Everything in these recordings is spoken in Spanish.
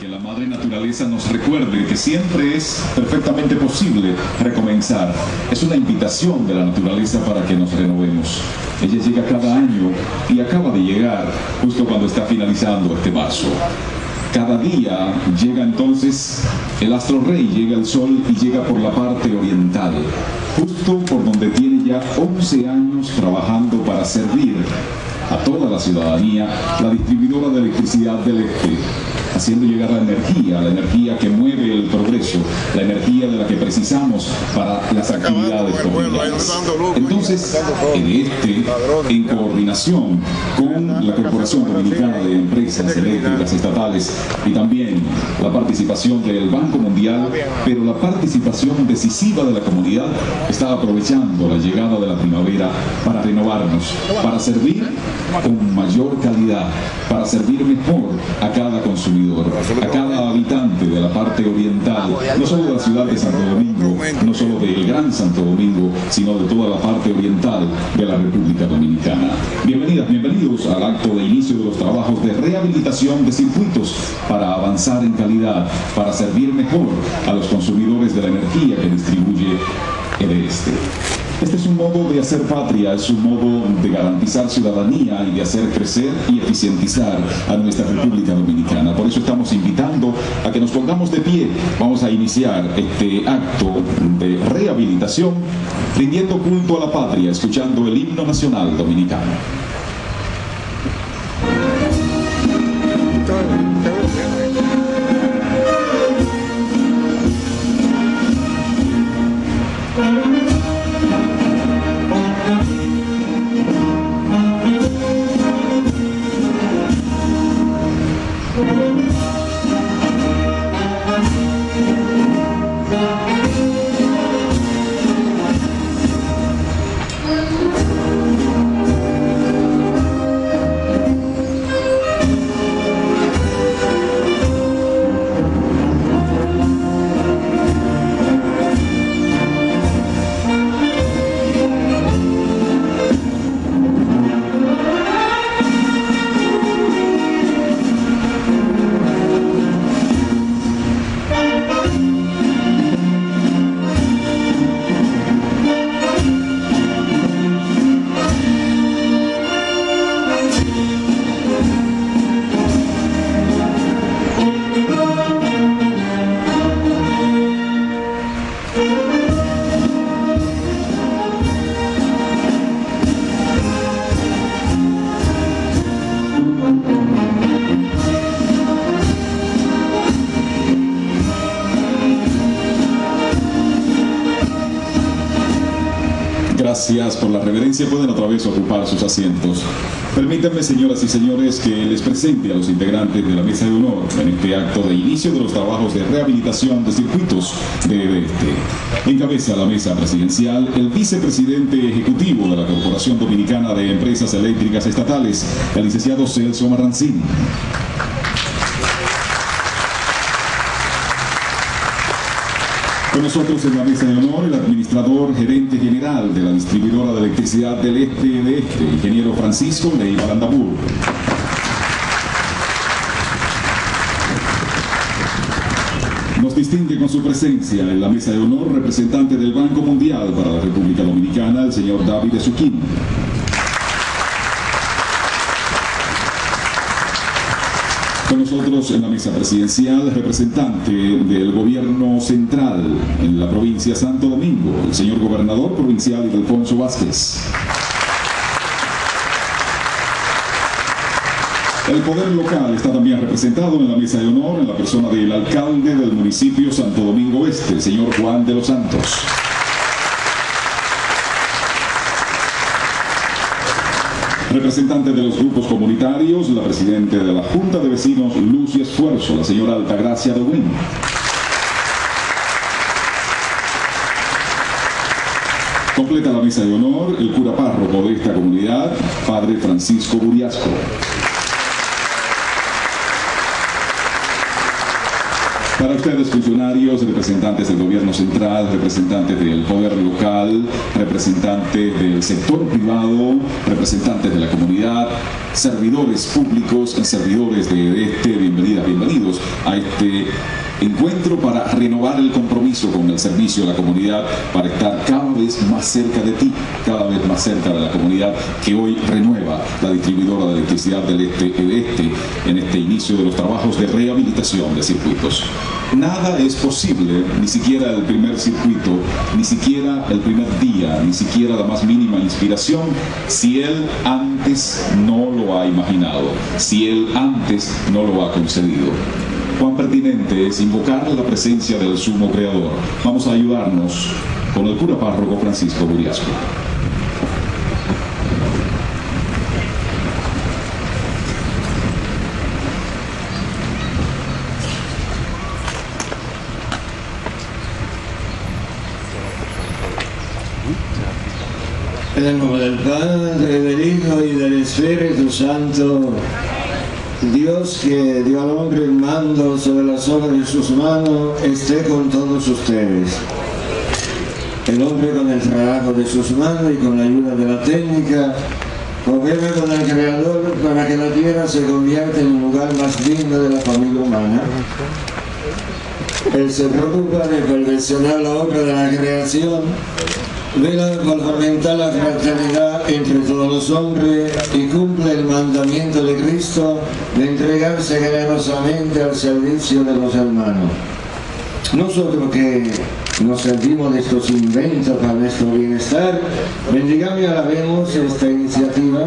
Que la madre naturaleza nos recuerde que siempre es perfectamente posible recomenzar. Es una invitación de la naturaleza para que nos renovemos. Ella llega cada año y acaba de llegar justo cuando está finalizando este marzo. Cada día llega entonces el astro rey, llega el sol y llega por la parte oriental, justo por donde tiene ya 11 años trabajando para servir a toda la ciudadanía, la distribuidora de electricidad del Este, haciendo llegar la energía que mueve el progreso, la energía de la que precisamos para las actividades comunitarias. Entonces, el Este, en coordinación con la Corporación Dominicana de Empresas Eléctricas Estatales y también la participación del Banco Mundial, pero la participación decisiva de la comunidad, está aprovechando la llegada de la primavera para renovarnos, para servir con mayor calidad, para servir mejor a cada consumidor, a cada habitante de la parte oriental, no solo de la ciudad de Santo Domingo, no solo del Gran Santo Domingo, sino de toda la parte oriental de la República Dominicana. Bienvenidas, bienvenidos al acto de inicio de los trabajos de rehabilitación de circuitos para avanzar en calidad, para servir mejor a los consumidores de la energía que distribuye el Este. Este es un modo de hacer patria, es un modo de garantizar ciudadanía y de hacer crecer y eficientizar a nuestra República Dominicana. Por eso estamos invitando a que nos pongamos de pie. Vamos a iniciar este acto de rehabilitación rindiendo culto a la patria, escuchando el himno nacional dominicano. Gracias por la reverencia. Pueden otra vez ocupar sus asientos. Permítanme, señoras y señores, que les presente a los integrantes de la mesa de honor en este acto de inicio de los trabajos de rehabilitación de circuitos de Este. Encabeza la mesa presidencial el vicepresidente ejecutivo de la Corporación Dominicana de Empresas Eléctricas Estatales, el licenciado Celso Marrancín. Con nosotros en la mesa de honor el administrador gerente general de la distribuidora de electricidad del Este de Este, ingeniero Francisco Leiva Landabur. Nos distingue con su presencia en la mesa de honor representante del Banco Mundial para la República Dominicana, el señor David Esuquín. Con nosotros en la mesa presidencial, representante del gobierno central en la provincia de Santo Domingo, el señor gobernador provincial Ildefonso Vázquez. El poder local está también representado en la mesa de honor en la persona del alcalde del municipio Santo Domingo Este, el señor Juan de los Santos. Representante de los grupos comunitarios, la presidenta de la Junta de Vecinos Luz y Esfuerzo, la señora Altagracia de Wynn. Completa la mesa de honor el cura párroco de esta comunidad, padre Francisco Buriasco. Para ustedes, funcionarios, representantes del gobierno central, representantes del poder local, representantes del sector privado, representantes de la comunidad, servidores públicos, servidores de este, bienvenidos a este encuentro para renovar el compromiso con el servicio a la comunidad, para estar cada vez más cerca de ti, cada vez más cerca de la comunidad que hoy renueva la distribuidora de electricidad del este en este inicio de los trabajos de rehabilitación de circuitos. Nada es posible, ni siquiera el primer circuito, ni siquiera el primer día, ni siquiera la más mínima inspiración, si él antes no lo ha imaginado, si él antes no lo ha concedido. Cuán pertinente es invocar la presencia del Sumo Creador. Vamos a ayudarnos con el cura párroco Francisco Buriasco. En el nombre del Padre, del Hijo y del Espíritu Santo, Dios que dio al hombre el mando sobre las obras de sus manos, esté con todos ustedes. El hombre con el trabajo de sus manos y con la ayuda de la técnica, gobierna con el Creador para que la tierra se convierta en un lugar más digno de la familia humana. Él se preocupa de perfeccionar la obra de la creación, vela por fomentar la fraternidad entre todos los hombres y cumple el mandamiento de Cristo de entregarse generosamente al servicio de los hermanos. Nosotros que nos servimos de estos inventos para nuestro bienestar, bendigamos y alabemos esta iniciativa,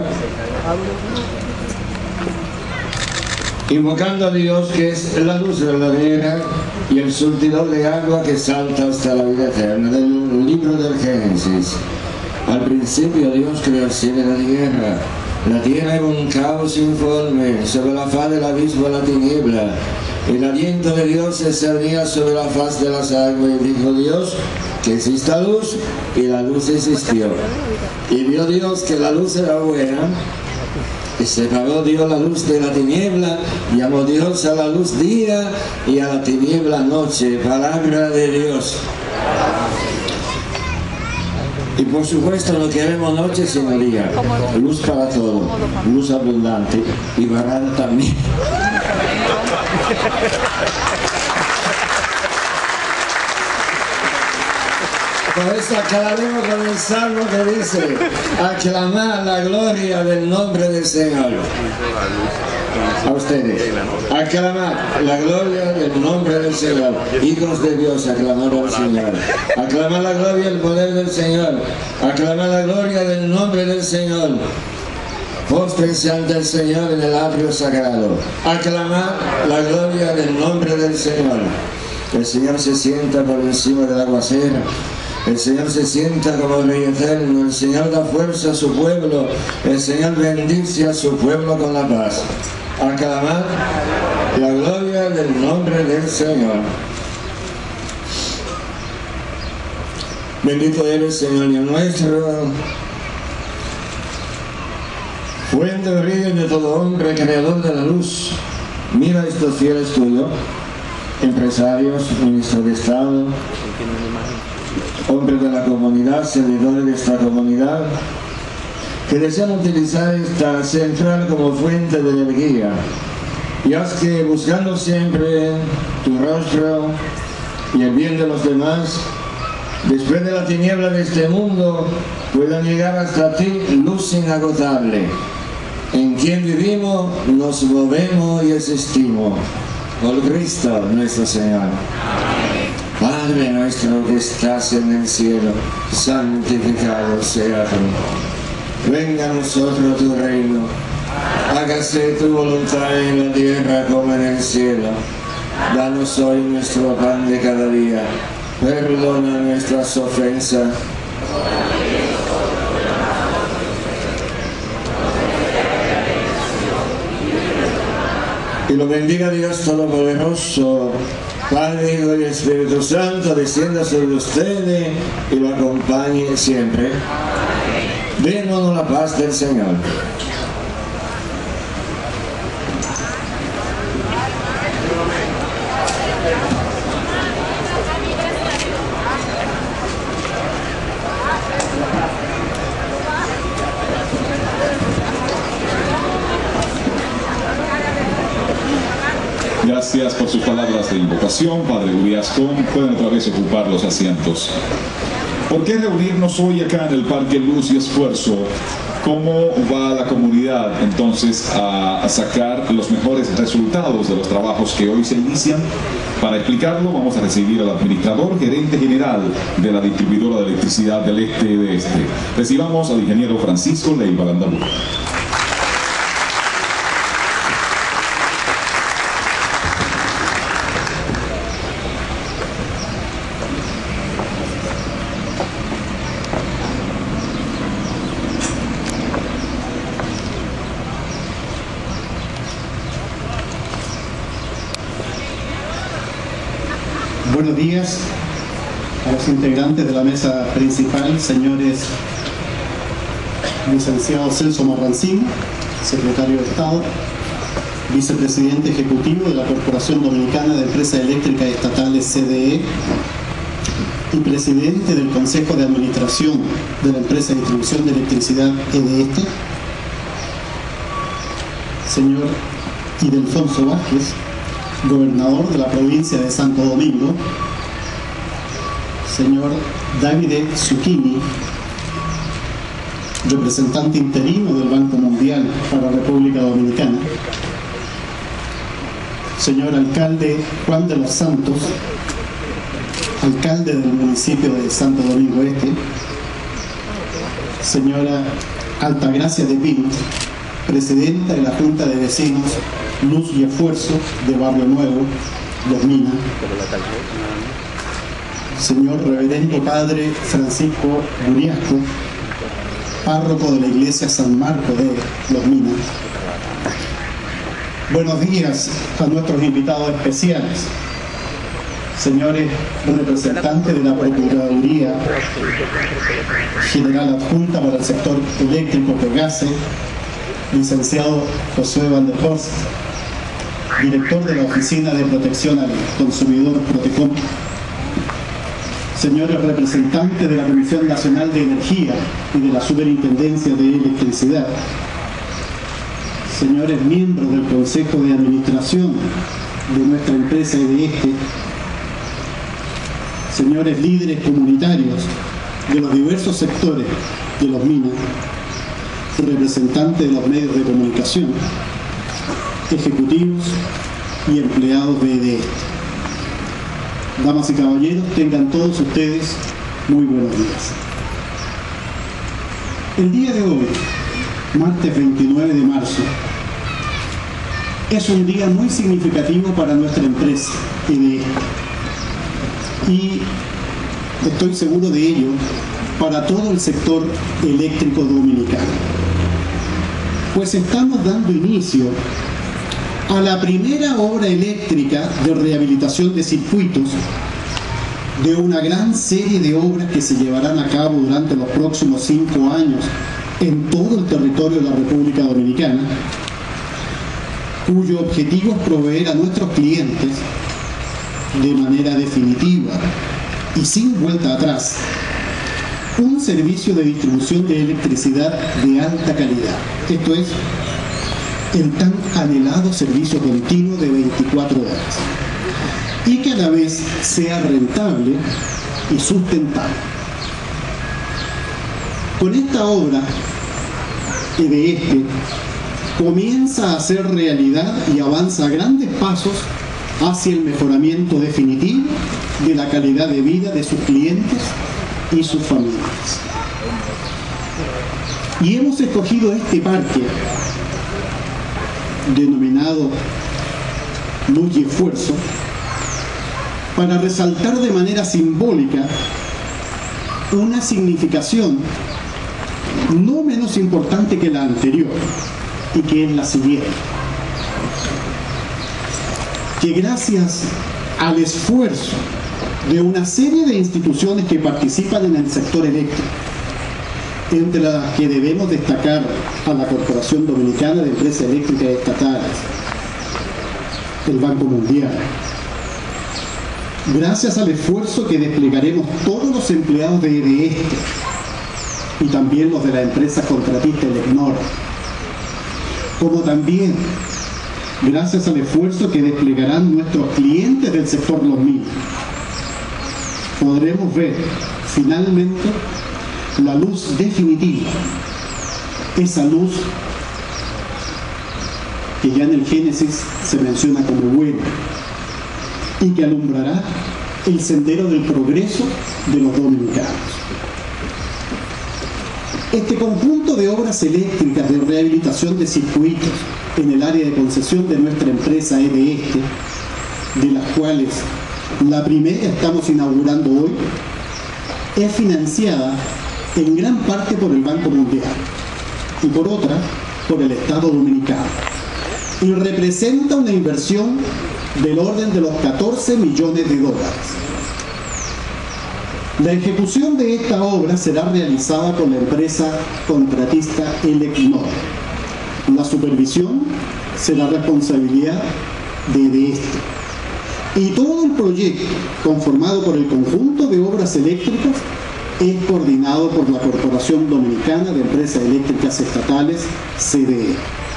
invocando a Dios que es la luz verdadera y el surtidor de agua que salta hasta la vida eterna. Del libro del Génesis. Al principio Dios creó el cielo y la tierra. La tierra era un caos informe, sobre la faz del abismo la tiniebla. El aliento de Dios se cernía sobre la faz de las aguas, y dijo Dios que exista luz, y la luz existió. Y vio Dios que la luz era buena, y separó Dios la luz de la tiniebla, llamó Dios a la luz día y a la tiniebla noche. Palabra de Dios. Y por supuesto no queremos noche sino día, luz para todo, luz abundante y barata también. Por eso aclaremos con el salmo que dice: aclamar la gloria del nombre del Señor. A ustedes, aclamar la gloria del nombre del Señor. Hijos de Dios, aclamar al Señor. Aclamar la gloria y el poder del Señor. Aclamar la gloria del nombre del Señor. Póstrense ante el Señor en el atrio sagrado. Aclamar la gloria del nombre del Señor. El Señor se sienta por encima del aguacero. El Señor se sienta como Rey eterno. El Señor da fuerza a su pueblo. El Señor bendice a su pueblo con la paz. Aclamar la gloria del nombre del Señor. Bendito eres, Señor Dios nuestro, fuente de origen de todo hombre, creador de la luz. Mira a estos fieles tuyos, empresarios, ministros de Estado, hombres de la comunidad, servidores de esta comunidad, que desean utilizar esta central como fuente de energía. Y haz que, buscando siempre tu rostro y el bien de los demás, después de la tiniebla de este mundo, puedan llegar hasta ti luz inagotable, en quien vivimos, nos movemos y existimos. Por Cristo nuestro Señor. Padre nuestro que estás en el cielo, santificado sea tu nombre. Venga a nosotros tu reino, hágase tu voluntad en la tierra como en el cielo. Danos hoy nuestro pan de cada día, perdona nuestras ofensas. Y lo bendiga Dios Todopoderoso, Padre, Hijo y Espíritu Santo, descienda sobre ustedes y lo acompañe siempre. Démonos la paz del Señor. gracias por sus palabras de invocación, Padre Uriasco. Pueden otra vez ocupar los asientos. ¿Por qué reunirnos hoy acá en el Parque Luz y Esfuerzo? ¿Cómo va la comunidad entonces a sacar los mejores resultados de los trabajos que hoy se inician? Para explicarlo vamos a recibir al administrador, gerente general de la distribuidora de electricidad del Este y de Este. Recibamos al ingeniero Francisco Leiva Landaburu. Buenos días a los integrantes de la mesa principal, señores licenciado Celso Marrancín, secretario de Estado, vicepresidente ejecutivo de la Corporación Dominicana de Empresas Eléctricas Estatales CDE y presidente del Consejo de Administración de la Empresa de Distribución de Electricidad EDESTE, señor Ildefonso Vázquez, gobernador de la provincia de Santo Domingo, señor Davide Zucchini, representante interino del Banco Mundial para la República Dominicana, señor alcalde Juan de los Santos, alcalde del municipio de Santo Domingo Este, señora Altagracia de Pint, presidenta de la Junta de Vecinos Luz y Esfuerzo de Barrio Nuevo, Los Minas, señor reverendo padre Francisco Uriasco, párroco de la iglesia San Marco de Los Minas. Buenos días a nuestros invitados especiales, señores representantes de la Procuraduría General Adjunta para el Sector Eléctrico PEGASE, licenciado Josué Van der Horst, director de la Oficina de Protección al Consumidor Protecom, señores representantes de la Comisión Nacional de Energía y de la Superintendencia de Electricidad, señores miembros del Consejo de Administración de nuestra empresa EDESTE, señores líderes comunitarios de los diversos sectores de Los Minas, representantes de los medios de comunicación, ejecutivos y empleados de EDESTE. Damas y caballeros, tengan todos ustedes muy buenos días. El día de hoy, martes 29 de marzo, es un día muy significativo para nuestra empresa EDESTE y estoy seguro de ello para todo el sector eléctrico dominicano, pues estamos dando inicio a la primera obra eléctrica de rehabilitación de circuitos de una gran serie de obras que se llevarán a cabo durante los próximos 5 años en todo el territorio de la República Dominicana, cuyo objetivo es proveer a nuestros clientes de manera definitiva y sin vuelta atrás un servicio de distribución de electricidad de alta calidad. Esto es, el tan anhelado servicio continuo de 24 horas y que a la vez sea rentable y sustentable. Con esta obra, EDESTE comienza a hacer realidad y avanza a grandes pasos hacia el mejoramiento definitivo de la calidad de vida de sus clientes y sus familias. Y hemos escogido este parque denominado Luz y Esfuerzo para resaltar de manera simbólica una significación no menos importante que la anterior, y que es la siguiente: que gracias al esfuerzo de una serie de instituciones que participan en el sector eléctrico, entre las que debemos destacar a la Corporación Dominicana de Empresas Eléctricas Estatales, el Banco Mundial, gracias al esfuerzo que desplegaremos todos los empleados de EDESTE y también los de la empresa contratista Elecnor, como también gracias al esfuerzo que desplegarán nuestros clientes del sector Los Minas, podremos ver finalmente la luz definitiva, esa luz que ya en el Génesis se menciona como buena y que alumbrará el sendero del progreso de los dominicanos. Este conjunto de obras eléctricas de rehabilitación de circuitos en el área de concesión de nuestra empresa EDESTE, de las cuales la primera estamos inaugurando hoy, es financiada en gran parte por el Banco Mundial y por otra por el Estado Dominicano, y representa una inversión del orden de los 14 millones de dólares. La ejecución de esta obra será realizada por la empresa contratista Elecnor. La supervisión será responsabilidad de EDESTE. Y todo el proyecto, conformado por el conjunto de obras eléctricas, es coordinado por la Corporación Dominicana de Empresas Eléctricas Estatales, CDE.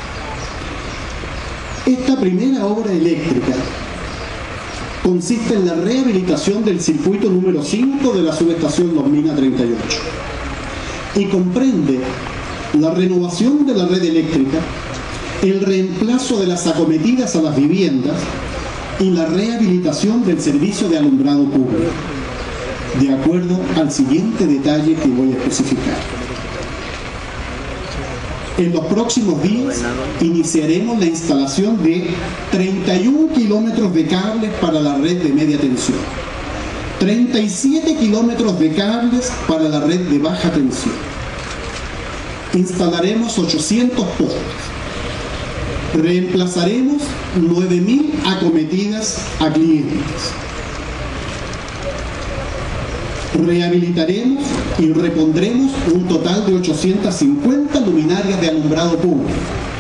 Esta primera obra eléctrica consiste en la rehabilitación del circuito número 5 de la subestación Los Minas 38 y comprende la renovación de la red eléctrica, el reemplazo de las acometidas a las viviendas y la rehabilitación del servicio de alumbrado público, de acuerdo al siguiente detalle que voy a especificar. En los próximos días iniciaremos la instalación de 31 kilómetros de cables para la red de media tensión, 37 kilómetros de cables para la red de baja tensión. Instalaremos 800 postes. Reemplazaremos 9.000 acometidas a clientes. Rehabilitaremos y repondremos un total de 850 luminarias de alumbrado público,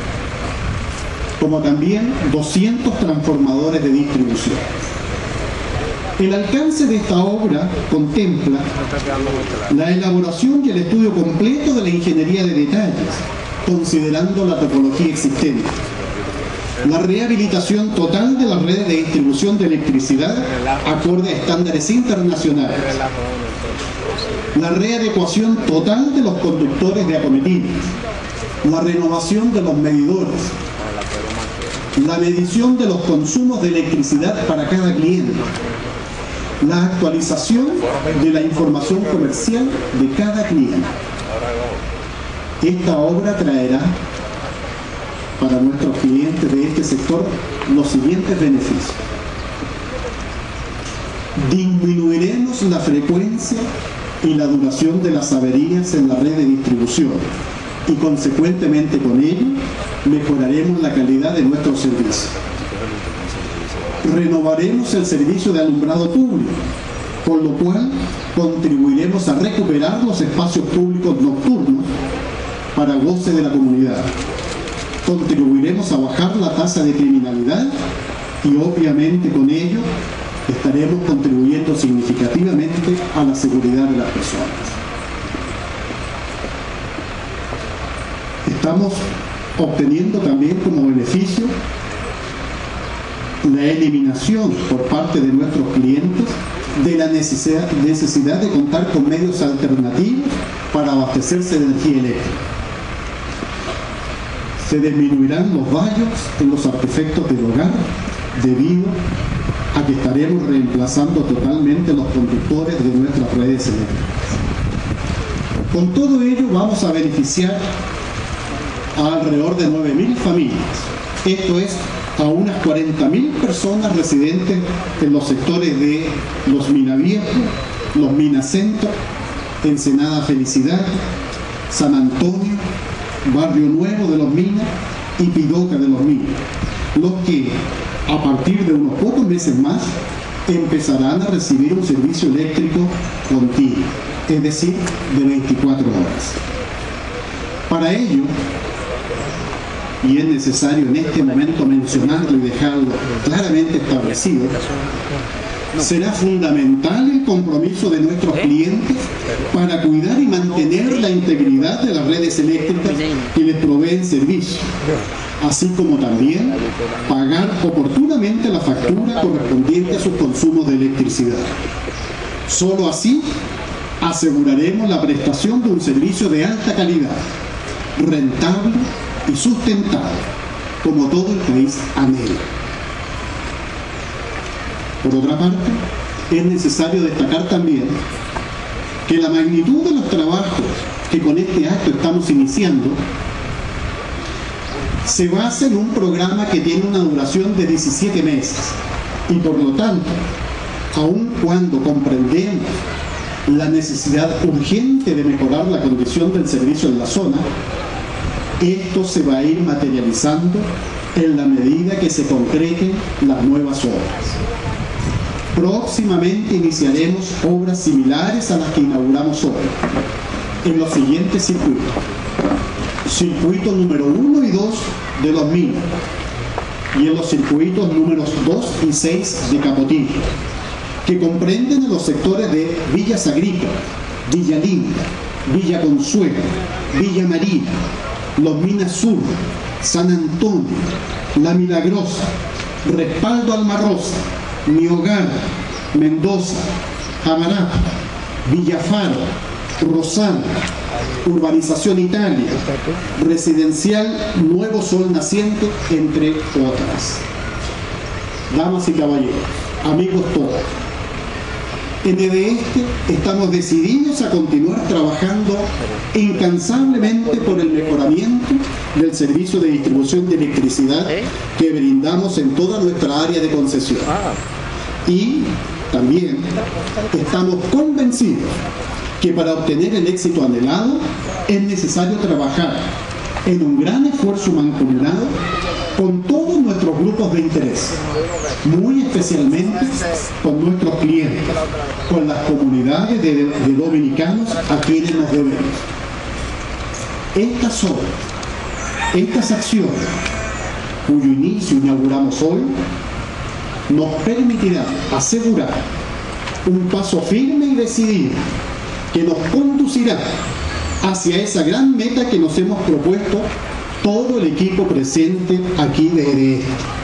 como también 200 transformadores de distribución. El alcance de esta obra contempla la elaboración y el estudio completo de la ingeniería de detalles, considerando la topología existente, la rehabilitación total de las redes de distribución de electricidad acorde a estándares internacionales, la readecuación total de los conductores de acometidas, la renovación de los medidores, la medición de los consumos de electricidad para cada cliente, la actualización de la información comercial de cada cliente. Esta obra traerá para nuestros clientes de este sector los siguientes beneficios. Disminuiremos la frecuencia y la duración de las averías en la red de distribución y consecuentemente con ello mejoraremos la calidad de nuestro servicio. Renovaremos el servicio de alumbrado público, con lo cual contribuiremos a recuperar los espacios públicos nocturnos para goce de la comunidad. Contribuiremos a bajar la tasa de criminalidad y obviamente con ello estaremos contribuyendo significativamente a la seguridad de las personas. Estamos obteniendo también como beneficio la eliminación por parte de nuestros clientes de la necesidad de contar con medios alternativos para abastecerse de energía eléctrica. Se disminuirán los daños en los artefactos del hogar debido a que estaremos reemplazando totalmente los conductores de nuestras redes eléctricas. Con todo ello vamos a beneficiar a alrededor de 9.000 familias. Esto es a unas 40.000 personas residentes en los sectores de Los Minas Viejo, Los Minas Centro, Ensenada Felicidad, San Antonio, Barrio Nuevo de Los Minas y Pidoca de Los Minas, los que a partir de unos pocos meses más empezarán a recibir un servicio eléctrico continuo, es decir, de 24 horas. Para ello, y es necesario en este momento mencionarlo y dejarlo claramente establecido, será fundamental el compromiso de nuestros clientes para cuidar y mantener la integridad de las redes eléctricas que les proveen servicio, así como también pagar oportunamente la factura correspondiente a sus consumos de electricidad. Solo así aseguraremos la prestación de un servicio de alta calidad, rentable y sustentable, como todo el país anhela. Por otra parte, es necesario destacar también que la magnitud de los trabajos que con este acto estamos iniciando se basa en un programa que tiene una duración de 17 meses y por lo tanto, aun cuando comprendemos la necesidad urgente de mejorar la condición del servicio en la zona, esto se va a ir materializando en la medida que se concreten las nuevas obras. Próximamente iniciaremos obras similares a las que inauguramos hoy en los siguientes circuitos. Circuito número 1 y 2 de Los Minos y en los circuitos números 2 y 6 de Capotillo, que comprenden en los sectores de Villa Sagripa, Villa Linda, Villa Consuelo, Villa Marina, Los Minas Sur, San Antonio, La Milagrosa, Respaldo Almarrosa, Mi Hogar, Mendoza, Amarapa, Villafaro, Rosana, Urbanización Italia, Residencial Nuevo Sol Naciente, entre otras. Damas y caballeros, amigos todos, en EDESTE estamos decididos a continuar trabajando incansablemente por el mejoramiento del servicio de distribución de electricidad que brindamos en toda nuestra área de concesión. Y también estamos convencidos que para obtener el éxito anhelado es necesario trabajar en un gran esfuerzo mancomunado con todos nuestros grupos de interés, muy especialmente con nuestros clientes, con las comunidades de dominicanos a quienes nos debemos. Estas obras, estas acciones, cuyo inicio inauguramos hoy, nos permitirán asegurar un paso firme y decidido que nos conducirá hacia esa gran meta que nos hemos propuesto todo el equipo presente aquí de EDESTE: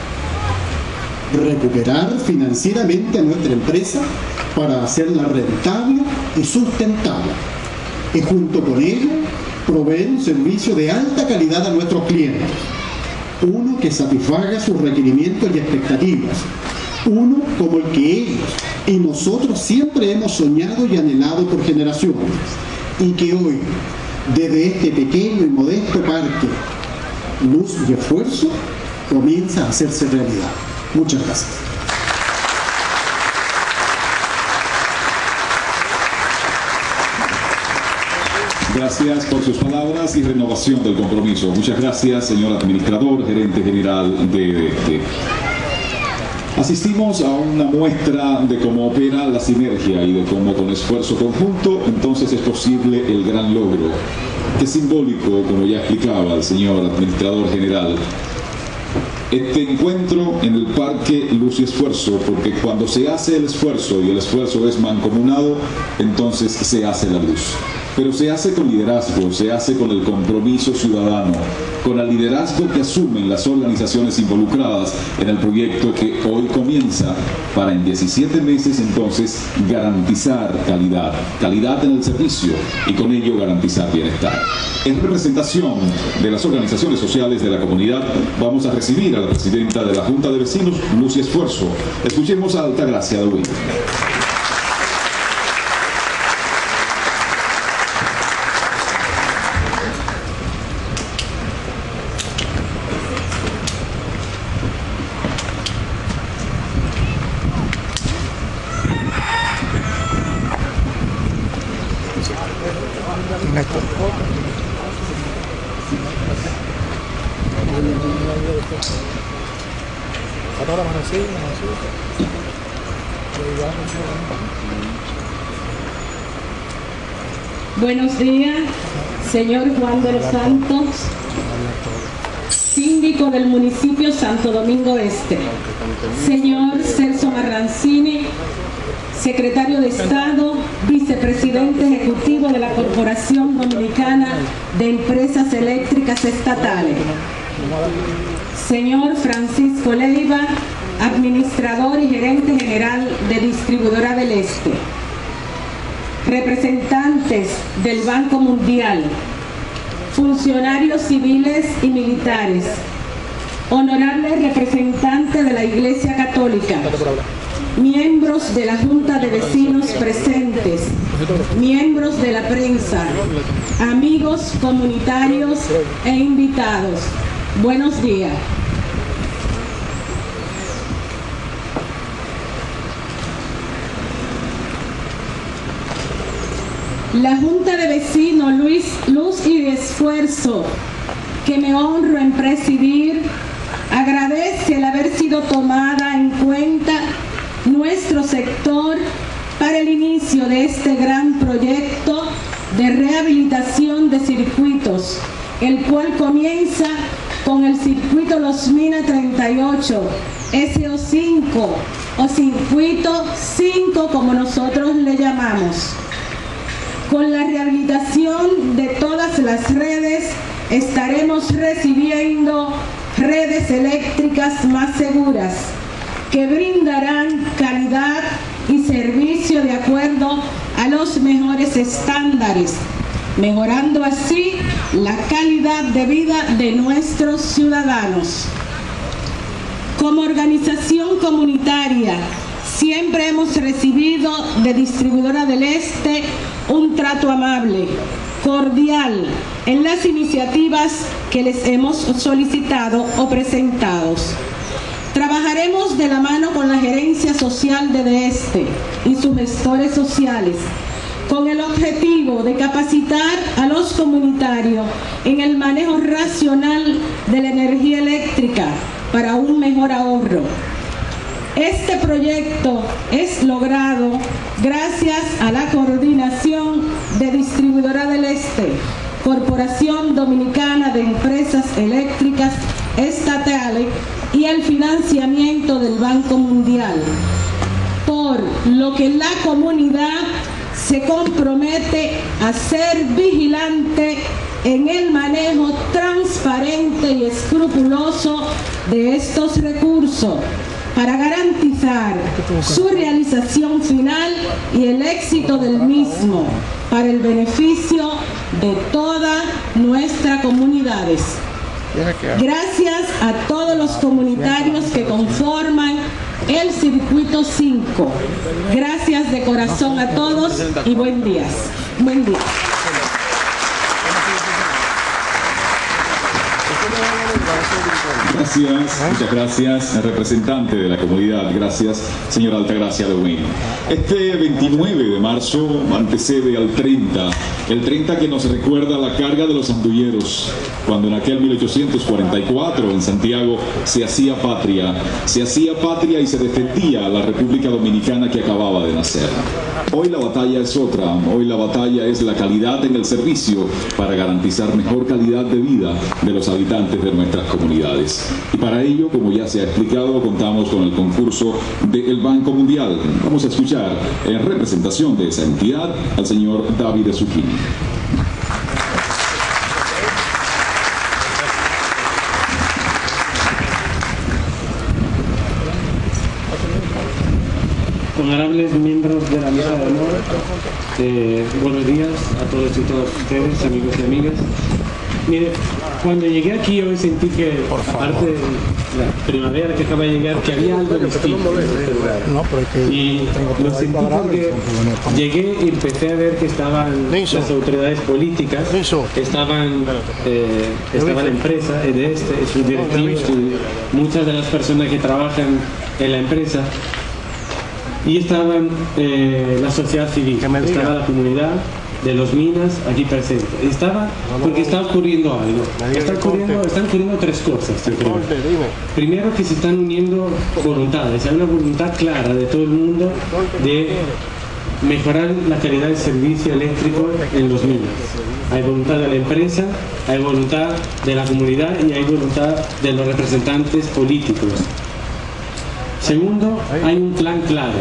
recuperar financieramente a nuestra empresa para hacerla rentable y sustentable, y junto con ello proveer un servicio de alta calidad a nuestros clientes, uno que satisfaga sus requerimientos y expectativas, uno como el que ellos y nosotros siempre hemos soñado y anhelado por generaciones, y que hoy, desde este pequeño y modesto parque Luz y Esfuerzo, comienza a hacerse realidad. Muchas gracias. Gracias por sus palabras y renovación del compromiso. Muchas gracias, señor administrador, gerente general de EDESTE. Asistimos a una muestra de cómo opera la sinergia y de cómo con esfuerzo conjunto entonces es posible el gran logro. Qué simbólico, como ya explicaba el señor administrador general, este encuentro en el Parque Luz y Esfuerzo, porque cuando se hace el esfuerzo y el esfuerzo es mancomunado, entonces se hace la luz. Pero se hace con liderazgo, se hace con el compromiso ciudadano, con el liderazgo que asumen las organizaciones involucradas en el proyecto que hoy comienza para en 17 meses entonces garantizar calidad en el servicio y con ello garantizar bienestar. En representación de las organizaciones sociales de la comunidad vamos a recibir a la presidenta de la Junta de Vecinos, Luz y Esfuerzo. Escuchemos a Altagracia Darwin. Buenos días, señor Juan de los Santos, síndico del municipio Santo Domingo Este, señor Celso Marrancini, secretario de Estado, vicepresidente ejecutivo de la Corporación Dominicana de Empresas Eléctricas Estatales, Señor Francisco Leiva, administrador y gerente general de Distribuidora del Este. Representantes del Banco Mundial, funcionarios civiles y militares, honorables representantes de la Iglesia Católica, miembros de la Junta de Vecinos presentes, miembros de la prensa, amigos comunitarios e invitados, buenos días. La Junta de Vecinos Luz y Esfuerzo, que me honro en presidir, agradece el haber sido tomada en cuenta nuestro sector para el inicio de este gran proyecto de rehabilitación de circuitos, el cual comienza con el circuito Los Minas 38, SO5 o circuito 5 como nosotros le llamamos. Con la rehabilitación de todas las redes estaremos recibiendo redes eléctricas más seguras que brindarán calidad y servicio de acuerdo a los mejores estándares, mejorando así la calidad de vida de nuestros ciudadanos. Como organización comunitaria, siempre hemos recibido de Distribuidora del Este un trato amable, cordial en las iniciativas que les hemos solicitado o presentado. Trabajaremos de la mano con la Gerencia Social de Este y sus gestores sociales con el objetivo de capacitar a los comunitarios en el manejo racional de la energía eléctrica para un mejor ahorro. Este proyecto es logrado gracias a la coordinación de Distribuidora del Este, Corporación Dominicana de Empresas Eléctricas Estatales y el financiamiento del Banco Mundial, por lo que la comunidad se compromete a ser vigilante en el manejo transparente y escrupuloso de estos recursos, para garantizar su realización final y el éxito del mismo para el beneficio de todas nuestras comunidades. Gracias a todos los comunitarios que conforman el circuito 5. Gracias de corazón a todos y buen día. Buen día. Gracias, muchas gracias, representante de la comunidad. Gracias, señora Altagracia Lewin. Este 29 de marzo antecede al 30, el 30 que nos recuerda la carga de los andulleros, cuando en aquel 1844 en Santiago se hacía patria y se defendía la República Dominicana que acababa de nacer. Hoy la batalla es otra, hoy la batalla es la calidad en el servicio para garantizar mejor calidad de vida de los habitantes de nuestras comunidades. Y para ello, como ya se ha explicado, contamos con el concurso del Banco Mundial. Vamos a escuchar en representación de esa entidad al señor David Zucchini. Honorables miembros de la mesa de honor, buenos días a todos y todas ustedes, amigos y amigas. Mire, cuando llegué aquí hoy sentí que, aparte de la primavera que acaba de llegar, que había algo distinto en este lugar. Y lo sentí porque llegué y empecé a ver que estaban las autoridades políticas, estaban la empresa de este, sus directivos y muchas de las personas que trabajan en la empresa. Y estaban la sociedad civil, estaba la comunidad de Los Minas aquí presente. Porque está ocurriendo algo. Están ocurriendo tres cosas, yo creo. Primero, que se están uniendo voluntades. Hay una voluntad clara de todo el mundo de mejorar la calidad del servicio eléctrico en Los Minas. Hay voluntad de la empresa, hay voluntad de la comunidad y hay voluntad de los representantes políticos. Segundo, hay un plan claro.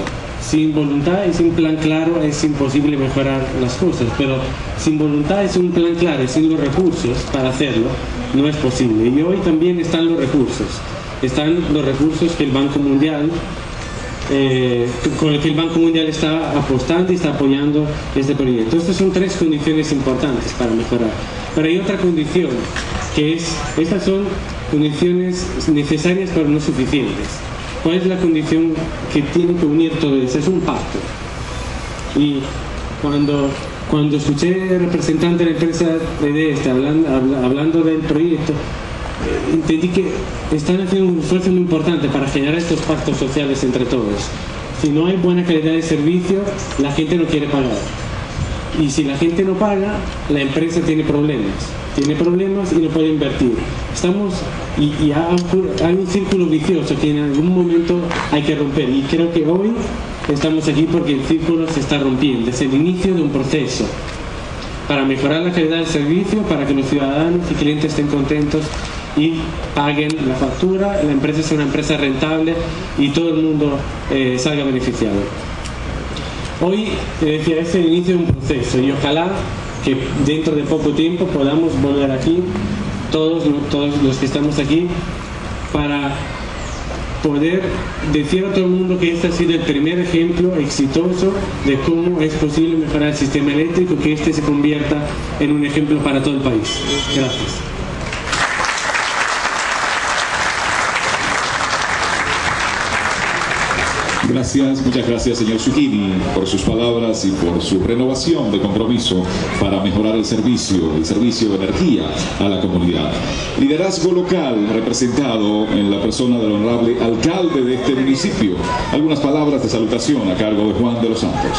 sin voluntad y sin plan claro es imposible mejorar las cosas, pero sin voluntad y sin un plan claro y sin los recursos para hacerlo, no es posible. Y hoy también están los recursos que el Banco Mundial, con el que el Banco Mundial está apostando y está apoyando este proyecto. Estas son tres condiciones importantes para mejorar. Pero hay otra condición, que es, estas son condiciones necesarias pero no suficientes. ¿Cuál es la condición que tiene que unir todo eso? Es un pacto. Y cuando escuché al representante de la empresa de hablando del proyecto, entendí que están haciendo un esfuerzo muy importante para generar estos pactos sociales entre todos. Si no hay buena calidad de servicio, la gente no quiere pagar. Y si la gente no paga, la empresa tiene problemas y no puede invertir. Y hay un círculo vicioso que en algún momento hay que romper, y creo que hoy estamos aquí porque el círculo se está rompiendo. Es el inicio de un proceso para mejorar la calidad del servicio, para que los ciudadanos y clientes estén contentos y paguen la factura, la empresa sea una empresa rentable y todo el mundo salga beneficiado. Hoy, decía, es el inicio de un proceso, y ojalá que dentro de poco tiempo podamos volver aquí, todos los que estamos aquí, para poder decir a todo el mundo que este ha sido el primer ejemplo exitoso de cómo es posible mejorar el sistema eléctrico, que este se convierta en un ejemplo para todo el país. Gracias. Muchas gracias, señor Zucchini, por sus palabras y por su renovación de compromiso para mejorar el servicio de energía a la comunidad. Liderazgo local representado en la persona del honorable alcalde de este municipio. Algunas palabras de salutación a cargo de Juan de los Santos.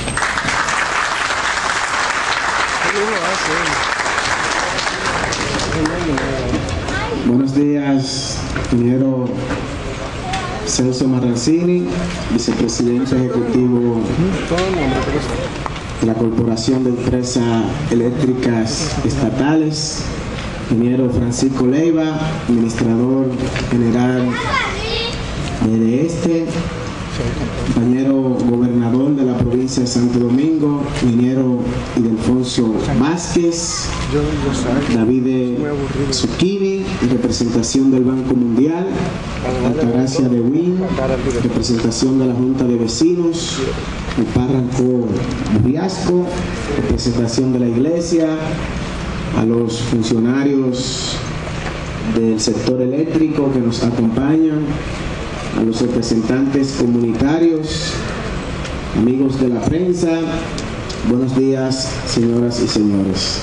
Buenos días, ingeniero Celso Marrancini, vicepresidente ejecutivo de la Corporación de Empresas Eléctricas Estatales, ingeniero Francisco Leiva, administrador general de este, compañero gobernador de la provincia de Santo Domingo, ingeniero Ildefonso Vázquez, David Zucchini, en representación del Banco Mundial, Altagracia de Win, representación de la Junta de Vecinos, el párroco Riasco, representación de la Iglesia, a los funcionarios del sector eléctrico que nos acompañan, a los representantes comunitarios, amigos de la prensa, buenos días, señoras y señores.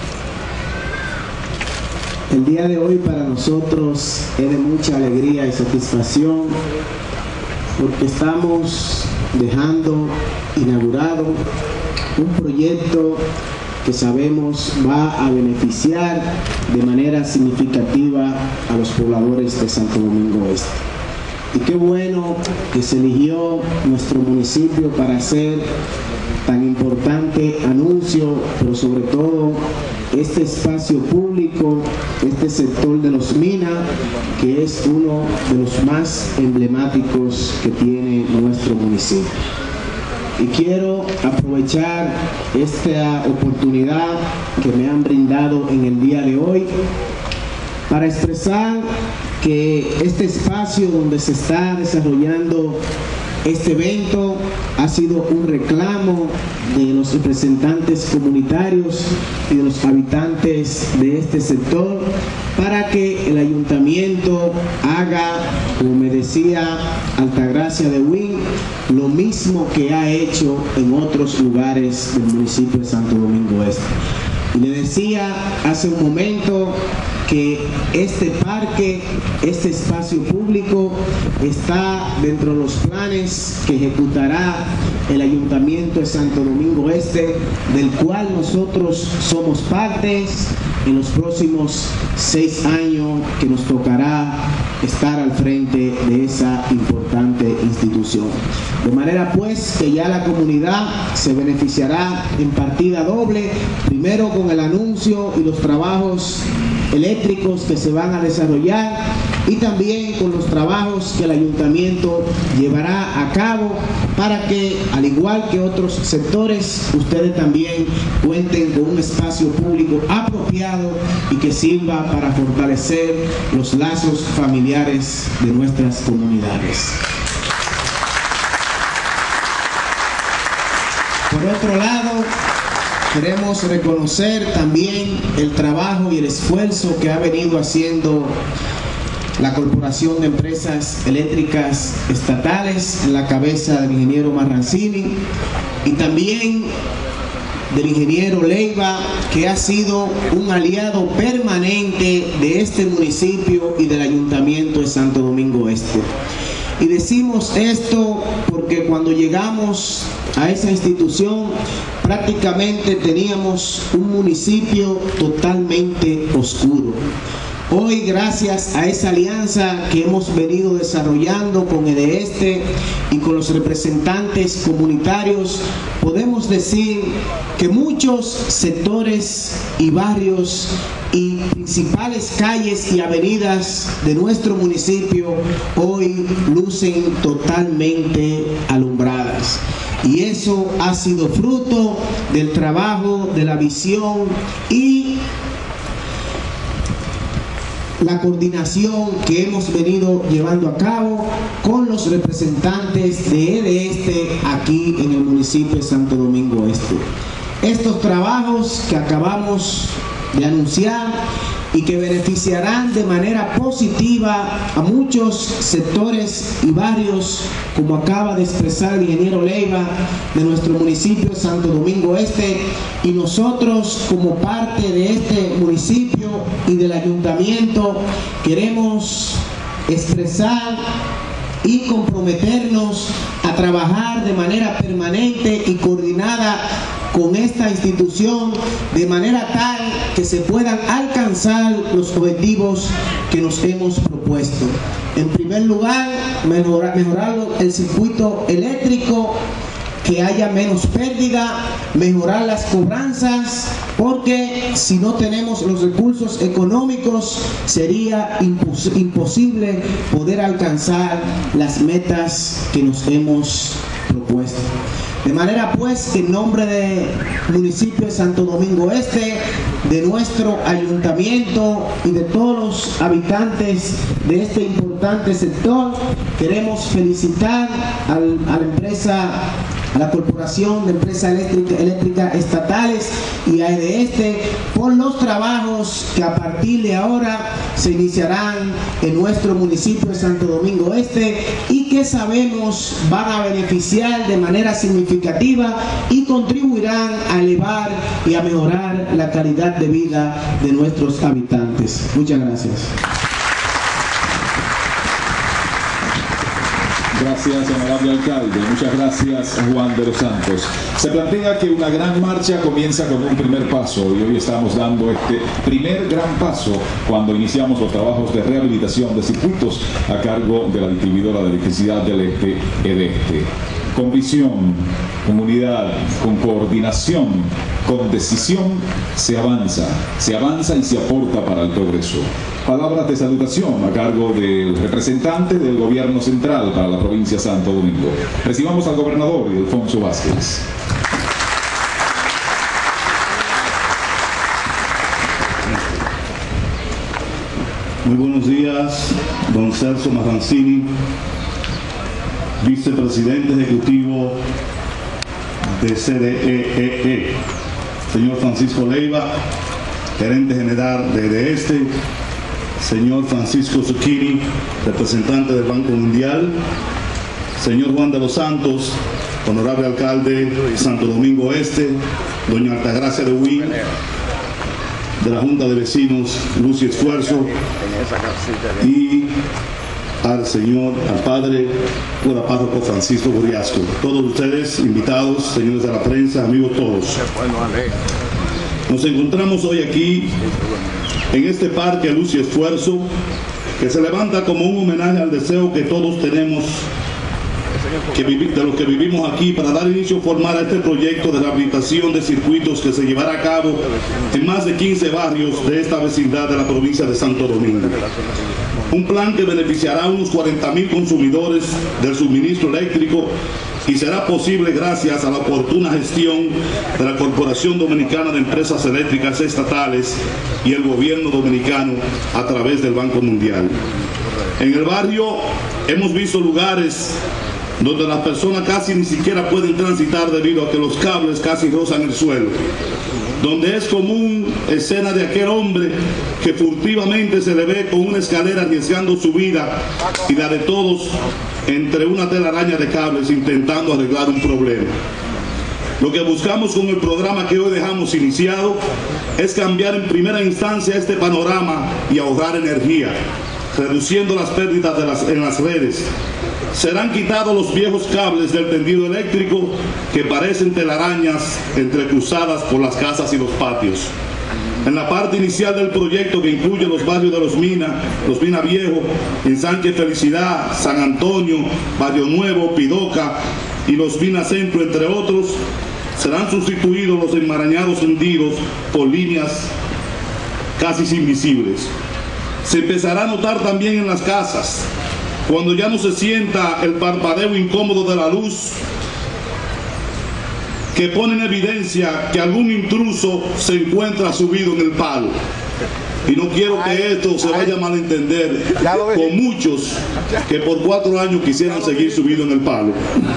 El día de hoy para nosotros es de mucha alegría y satisfacción porque estamos dejando inaugurado un proyecto que sabemos va a beneficiar de manera significativa a los pobladores de Santo Domingo Este. Y qué bueno que se eligió nuestro municipio para hacer tan importante anuncio, pero sobre todo este espacio público, este sector de los Minas, que es uno de los más emblemáticos que tiene nuestro municipio. Y quiero aprovechar esta oportunidad que me han brindado en el día de hoy para expresar que este espacio donde se está desarrollando este evento ha sido un reclamo de los representantes comunitarios y de los habitantes de este sector para que el ayuntamiento haga, como me decía Altagracia de Win, lo mismo que ha hecho en otros lugares del municipio de Santo Domingo Este. Y le decía hace un momento que este parque, este espacio público está dentro de los planes que ejecutará el Ayuntamiento de Santo Domingo Este, del cual nosotros somos partes en los próximos 6 años que nos tocará estar al frente de esa importante institución. De manera pues que ya la comunidad se beneficiará en partida doble, primero con el anuncio y los trabajos eléctricos que se van a desarrollar, y también con los trabajos que el ayuntamiento llevará a cabo para que, al igual que otros sectores, ustedes también cuenten con un espacio público apropiado y que sirva para fortalecer los lazos familiares de nuestras comunidades. Por otro lado, queremos reconocer también el trabajo y el esfuerzo que ha venido haciendo la Corporación de Empresas Eléctricas Estatales en la cabeza del ingeniero Marrancini y también del ingeniero Leiva, que ha sido un aliado permanente de este municipio y del Ayuntamiento de Santo Domingo Este. Y decimos esto porque cuando llegamos a esa institución prácticamente teníamos un municipio totalmente oscuro. Hoy, gracias a esa alianza que hemos venido desarrollando con EDESTE y con los representantes comunitarios, podemos decir que muchos sectores y barrios y principales calles y avenidas de nuestro municipio hoy lucen totalmente alumbradas. Y eso ha sido fruto del trabajo, de la visión y la coordinación que hemos venido llevando a cabo con los representantes de EDESTE aquí en el municipio de Santo Domingo Este. Estos trabajos que acabamos de anunciar y que beneficiarán de manera positiva a muchos sectores y barrios, como acaba de expresar el ingeniero Leiva, de nuestro municipio de Santo Domingo Este, y nosotros como parte de este municipio y del ayuntamiento queremos expresar y comprometernos a trabajar de manera permanente y coordinada con esta institución de manera tal que se puedan alcanzar los objetivos que nos hemos propuesto. En primer lugar, mejorar el circuito eléctrico, que haya menos pérdida, mejorar las cobranzas, porque si no tenemos los recursos económicos sería imposible poder alcanzar las metas que nos hemos propuesto. De manera pues que en nombre del municipio de Santo Domingo Este, de nuestro ayuntamiento y de todos los habitantes de este importante sector, queremos felicitar a la empresa, a la Corporación de Empresas Eléctricas Estatales y a EDESTE por los trabajos que a partir de ahora se iniciarán en nuestro municipio de Santo Domingo Este y que sabemos van a beneficiar de manera significativa y contribuirán a elevar y a mejorar la calidad de vida de nuestros habitantes. Muchas gracias. Gracias, honorable alcalde. Muchas gracias, Juan de los Santos. Se plantea que una gran marcha comienza con un primer paso y hoy estamos dando este primer gran paso cuando iniciamos los trabajos de rehabilitación de circuitos a cargo de la distribuidora de electricidad del Este, EDESTE. Con visión, con unidad, con coordinación, con decisión, se avanza y se aporta para el progreso. Palabras de salutación a cargo del representante del Gobierno Central para la provincia de Santo Domingo. Recibamos al gobernador Ildefonso Vázquez. Muy buenos días, don Celso Marrancini, vicepresidente ejecutivo de CDEE, señor Francisco Leiva, gerente general de EDESTE, señor Francisco Zucchini, representante del Banco Mundial, señor Juan de los Santos, honorable alcalde de Santo Domingo Este, doña Altagracia de Huín, de la Junta de Vecinos Luz y Esfuerzo, y al padre cura párroco Francisco Burriasco. Todos ustedes, invitados, señores de la prensa, amigos todos. Nos encontramos hoy aquí, en este parque Luz y Esfuerzo, que se levanta como un homenaje al deseo que todos tenemos, de los que vivimos aquí, para dar inicio formal a este proyecto de rehabilitación de circuitos que se llevará a cabo en más de 15 barrios de esta vecindad de la provincia de Santo Domingo. un plan que beneficiará a unos 40.000 consumidores del suministro eléctrico y será posible gracias a la oportuna gestión de la Corporación Dominicana de Empresas Eléctricas Estatales y el gobierno dominicano a través del Banco Mundial. En el barrio hemos visto lugares donde las personas casi ni siquiera pueden transitar debido a que los cables casi rozan el suelo, donde es común escena de aquel hombre que furtivamente se le ve con una escalera arriesgando su vida y la de todos entre una telaraña de cables intentando arreglar un problema. Lo que buscamos con el programa que hoy dejamos iniciado es cambiar en primera instancia este panorama y ahorrar energía, reduciendo las pérdidas en las redes. Serán quitados los viejos cables del tendido eléctrico que parecen telarañas entrecruzadas por las casas y los patios. En la parte inicial del proyecto, que incluye los barrios de Los Mina Viejo, Ensanche Felicidad, San Antonio, Barrio Nuevo, Pidoca y Los Mina Centro, entre otros, serán sustituidos los enmarañados hundidos por líneas casi invisibles. Se empezará a notar también en las casas, cuando ya no se sienta el parpadeo incómodo de la luz, que pone en evidencia que algún intruso se encuentra subido en el palo. Y no quiero que esto se vaya a malentender con muchos que por 4 años quisieran seguir subido en el palo.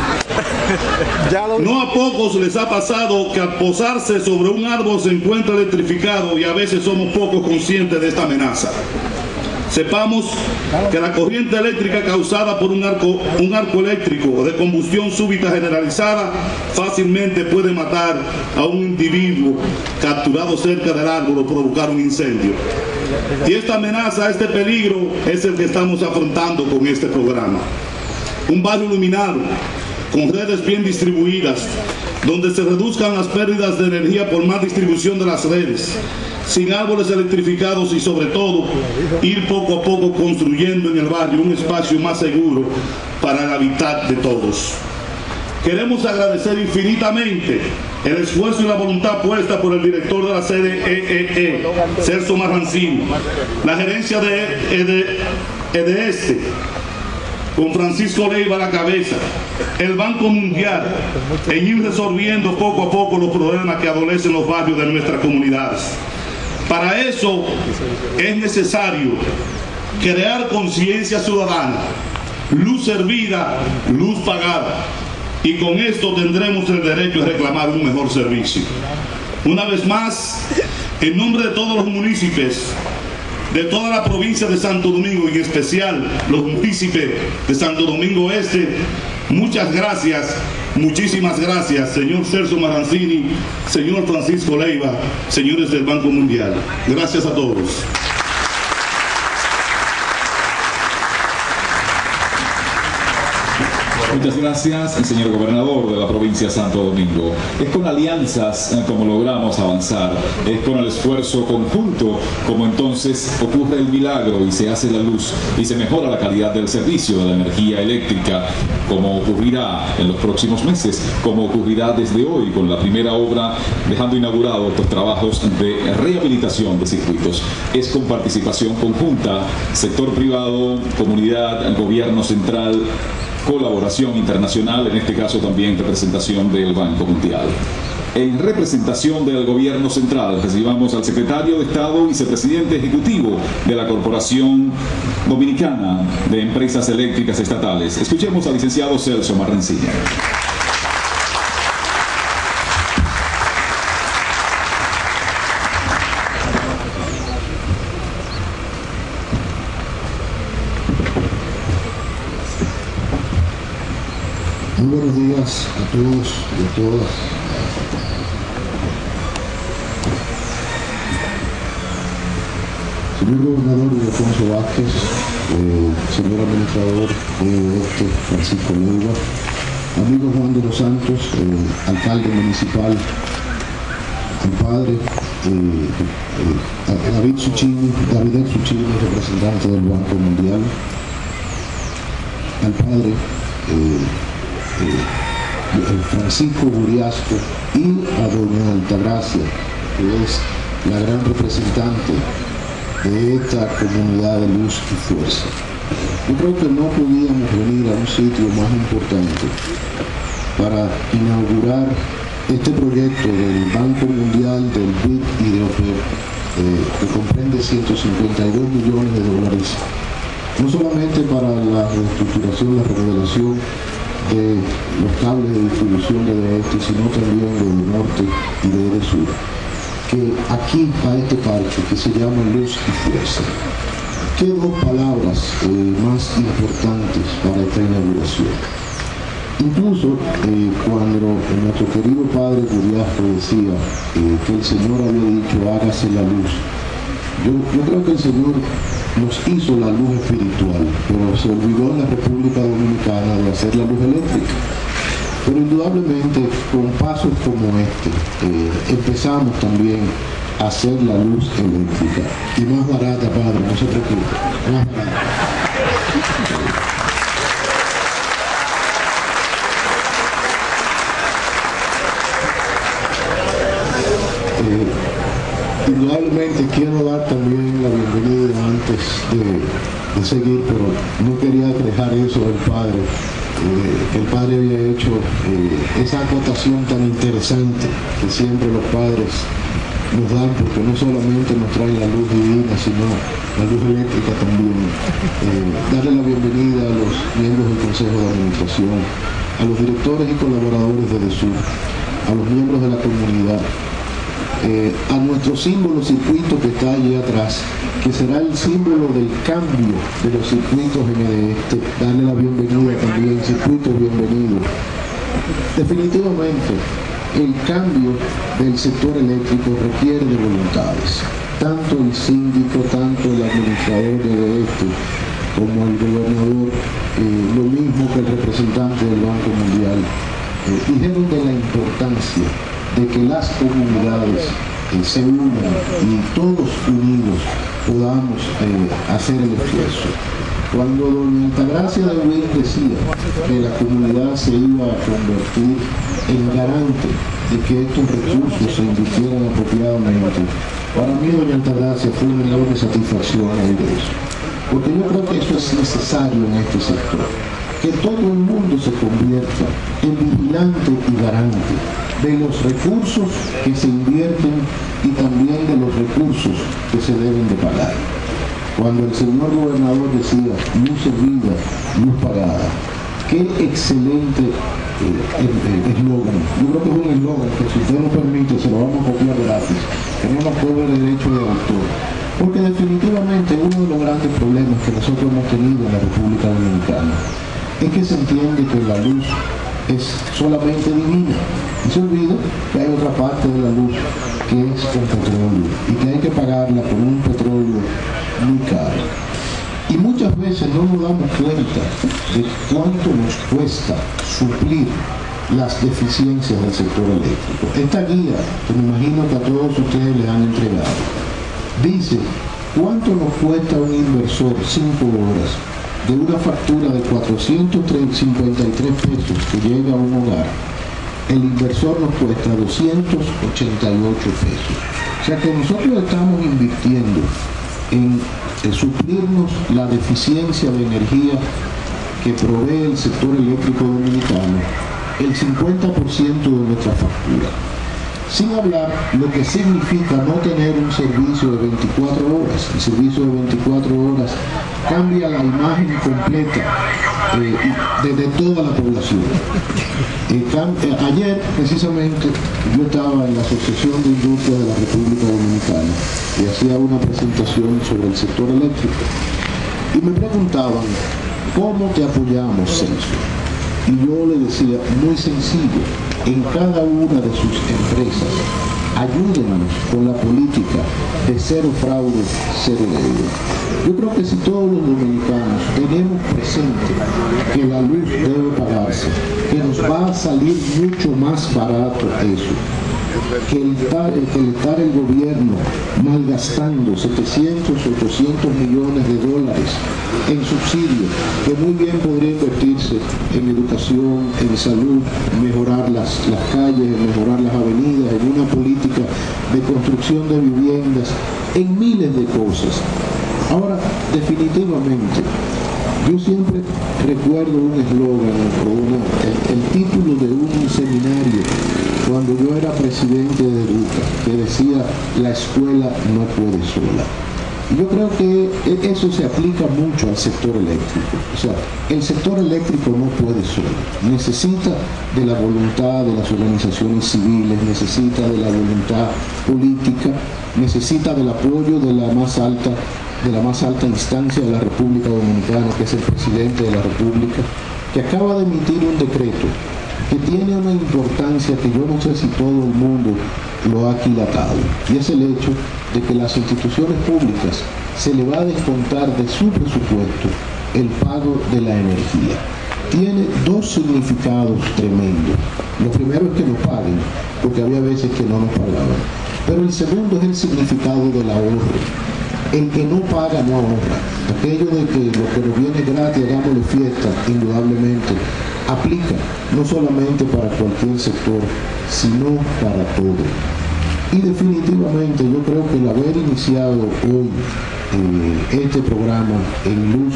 No a pocos les ha pasado que al posarse sobre un árbol se encuentra electrificado, y a veces somos poco conscientes de esta amenaza. Sepamos que la corriente eléctrica causada por un arco eléctrico de combustión súbita generalizada fácilmente puede matar a un individuo capturado cerca del árbol o provocar un incendio. Y esta amenaza, este peligro, es el que estamos afrontando con este programa. Un barrio iluminado, con redes bien distribuidas, donde se reduzcan las pérdidas de energía por más distribución de las redes, sin árboles electrificados y sobre todo ir poco a poco construyendo en el barrio un espacio más seguro para el hábitat de todos. Queremos agradecer infinitamente el esfuerzo y la voluntad puesta por el director de la CDEE, Celso Marrancini, la gerencia de EDESTE, con Francisco Leiva a la cabeza, el Banco Mundial, en ir resolviendo poco a poco los problemas que adolecen los barrios de nuestras comunidades. Para eso es necesario crear conciencia ciudadana, luz servida, luz pagada, y con esto tendremos el derecho a reclamar un mejor servicio. Una vez más, en nombre de todos los municipios de toda la provincia de Santo Domingo, y en especial los municipios de Santo Domingo Este, muchas gracias, muchísimas gracias, señor Celso Marrancini, señor Francisco Leiva, señores del Banco Mundial. Gracias a todos. Muchas gracias, señor gobernador de la provincia de Santo Domingo. Es con alianzas como logramos avanzar, es con el esfuerzo conjunto como entonces ocurre el milagro y se hace la luz y se mejora la calidad del servicio de la energía eléctrica, como ocurrirá en los próximos meses, como ocurrirá desde hoy con la primera obra, dejando inaugurados los trabajos de rehabilitación de circuitos. Es con participación conjunta, sector privado, comunidad, gobierno central, colaboración internacional, en este caso también representación del Banco Mundial. En representación del Gobierno Central, recibamos al Secretario de Estado y Vicepresidente Ejecutivo de la Corporación Dominicana de Empresas Eléctricas Estatales. Escuchemos al licenciado Celso Marrancini. Muy buenos días a todos y a todas. Señor Gobernador Alfonso Vázquez, señor Administrador de Francisco Leiva, amigo Juan de los Santos, alcalde municipal, al padre David Suchini, representante del Banco Mundial, al padre Francisco Buriasco, y a doña Altagracia, que es la gran representante de esta comunidad de luz y fuerza. Yo creo que no podíamos venir a un sitio más importante para inaugurar este proyecto del Banco Mundial, del BID y de OPEP, que comprende 152 millones de dólares, no solamente para la reestructuración, la remodelación de los cables de distribución de este, sino también de norte y de sur, que aquí a este parque que se llama Luz y Fuerza. ¿Qué dos palabras más importantes para esta inauguración? Incluso cuando nuestro querido padre Curiasco decía que el Señor había dicho hágase la luz, yo creo que el Señor nos hizo la luz espiritual, pero se olvidó en la República Dominicana de hacer la luz eléctrica. Pero indudablemente con pasos como este empezamos también a hacer la luz eléctrica, y más barata, padre, no se preocupe, más barata. Indudablemente quiero dar también la bienvenida antes de seguir, pero no quería dejar eso del padre, que el padre había hecho esa acotación tan interesante que siempre los padres nos dan, porque no solamente nos traen la luz divina, sino la luz eléctrica también. Darle la bienvenida a los miembros del Consejo de Administración, a los directores y colaboradores de DESUR, a los miembros de la comunidad, a nuestro símbolo circuito que está allí atrás, que será el símbolo del cambio de los circuitos en el este. Darle la bienvenida también, circuito bienvenido. Definitivamente, el cambio del sector eléctrico requiere de voluntades. Tanto el síndico, tanto el administrador de este, como el gobernador, lo mismo que el representante del Banco Mundial, dijeron de la importancia de que las comunidades se unan y todos unidos podamos hacer el esfuerzo. Cuando doña Altagracia de Huil decía que la comunidad se iba a convertir en garante de que estos recursos se invirtieran apropiadamente, para mí doña Altagracia fue una enorme satisfacción oír eso, porque yo creo que eso es necesario en este sector, que todo el mundo se convierta en vigilante y garante de los recursos que se invierten y también de los recursos que se deben de pagar. Cuando el señor gobernador decía luz servida, luz pagada, qué excelente eslogan. Yo creo que es un eslogan que, si usted nos permite, se lo vamos a copiar gratis, que no nos cobre derecho de autor, porque definitivamente uno de los grandes problemas que nosotros hemos tenido en la República Dominicana es que se entiende que la luz es solamente divina y se olvida que hay otra parte de la luz que es con petróleo y que hay que pagarla por un petróleo muy caro. Y muchas veces no nos damos cuenta de cuánto nos cuesta suplir las deficiencias del sector eléctrico. Esta guía, que me imagino que a todos ustedes les han entregado, dice cuánto nos cuesta un inversor 5 horas de una factura de 453 pesos que llega a un hogar. El inversor nos cuesta 288 pesos. O sea que nosotros estamos invirtiendo en suplirnos la deficiencia de energía que provee el sector eléctrico dominicano, el 50% de nuestra factura. Sin hablar lo que significa no tener un servicio de 24 horas. El servicio de 24 horas cambia la imagen completa de toda la población. Ayer, precisamente, yo estaba en la Asociación de Industria de la República Dominicana y hacía una presentación sobre el sector eléctrico. Y me preguntaban, ¿cómo te apoyamos, Celso? Y yo le decía, muy sencillo, en cada una de sus empresas, ayúdenos con la política de cero fraude, cero deuda. Yo creo que si todos los dominicanos tenemos presente que la luz debe pagarse, que nos va a salir mucho más barato eso, que el estar el gobierno malgastando 700, 800 millones de dólares en subsidios, que muy bien podría invertirse en educación, en salud, mejorar las calles, mejorar las avenidas, en una política de construcción de viviendas, en miles de cosas. Ahora, definitivamente, yo siempre recuerdo un eslogan o el título de un seminario cuando yo era presidente de Educa, que decía: la escuela no puede sola. Y yo creo que eso se aplica mucho al sector eléctrico. O sea, el sector eléctrico no puede solo. Necesita de la voluntad de las organizaciones civiles, necesita de la voluntad política, necesita del apoyo de la más alta instancia de la República Dominicana, que es el presidente de la República, que acaba de emitir un decreto que tiene una importancia que yo no sé si todo el mundo lo ha aquilatado, y es el hecho de que las instituciones públicas se le va a descontar de su presupuesto el pago de la energía. Tiene dos significados tremendos. Lo primero es que nos paguen, porque había veces que no nos pagaban, pero el segundo es el significado del ahorro. El que no paga no ahorra. Aquello de que lo que nos viene gratis, hagámosle fiesta, indudablemente aplica no solamente para cualquier sector, sino para todo. Y definitivamente yo creo que el haber iniciado hoy este programa en luz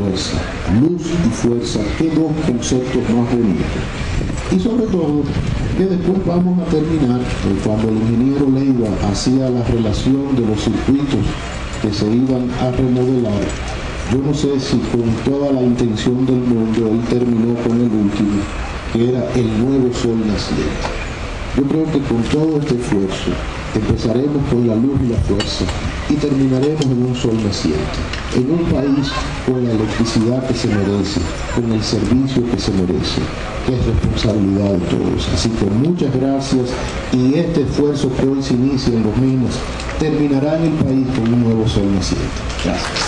y fuerza, qué dos conceptos más bonitos. Y sobre todo, que después vamos a terminar, cuando el ingeniero Leiva hacía la relación de los circuitos que se iban a remodelar, yo no sé si con toda la intención del mundo él terminó con el último, que era el nuevo sol naciente. Yo creo que con todo este esfuerzo empezaremos con la luz y la fuerza y terminaremos en un sol naciente, en un país con la electricidad que se merece, con el servicio que se merece, que es responsabilidad de todos. Así que muchas gracias, y este esfuerzo que hoy se inicia en Los Minas terminará en el país con un nuevo sol naciente. Gracias.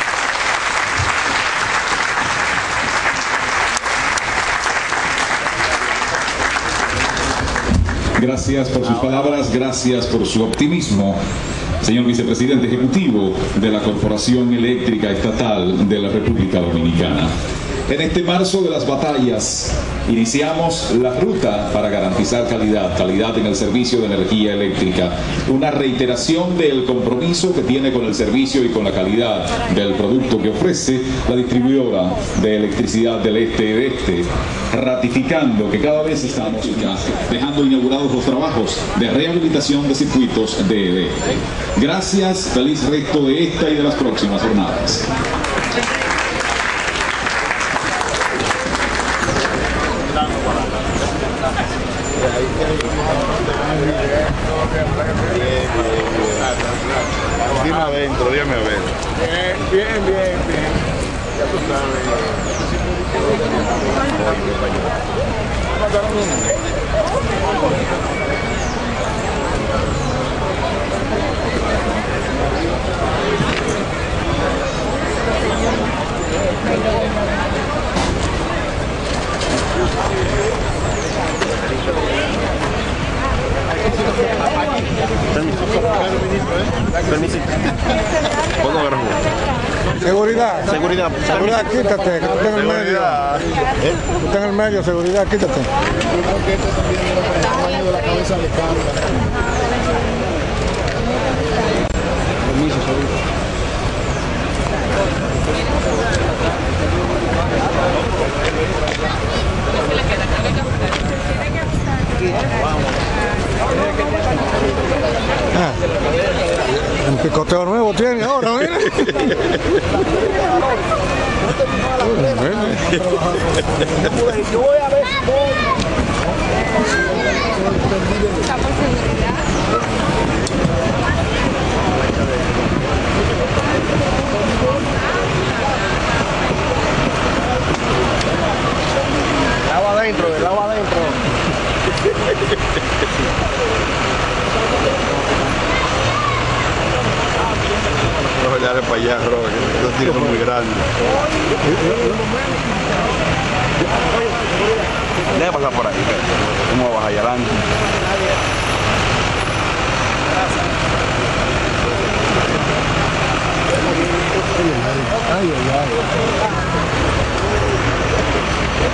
Gracias por sus palabras, gracias por su optimismo, señor vicepresidente ejecutivo de la Corporación Eléctrica Estatal de la República Dominicana. En este marzo de las batallas iniciamos la ruta para garantizar calidad en el servicio de energía eléctrica, una reiteración del compromiso que tiene con el servicio y con la calidad del producto que ofrece la distribuidora de electricidad del este y oeste, ratificando que cada vez estamos dejando inaugurados los trabajos de rehabilitación de circuitos del este. Gracias, feliz resto de esta y de las próximas jornadas. Dime adentro, dígame a ver. Bien. Ya tú sabes. Permiso. ¿Cuándo agarras? Seguridad, quítate, que tú estás en el medio. Tú estás en el medio, seguridad, quítate. Yo creo que esto también es el tamaño de la cabeza de cámara. Permiso, seguridad. Un picoteo nuevo tiene ahora, mira. Yo voy a ver el agua adentro. No, dale para allá, Robert, esos tiros son muy grandes. Deja pasar por ahí, vamos a bajar allá adelante. Ay.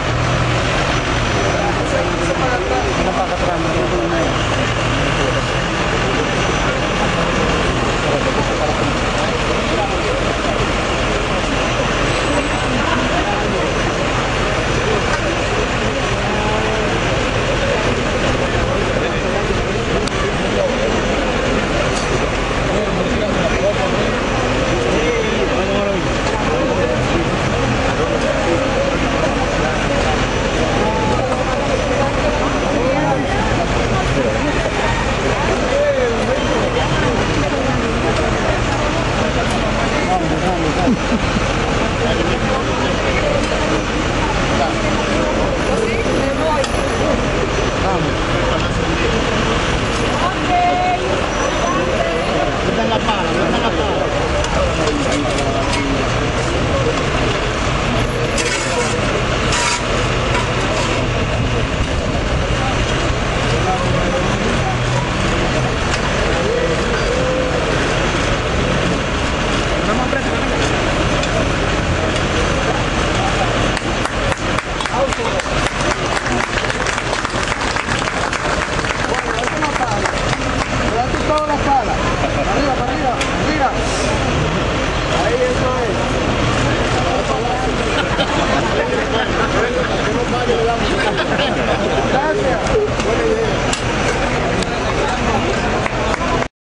premio.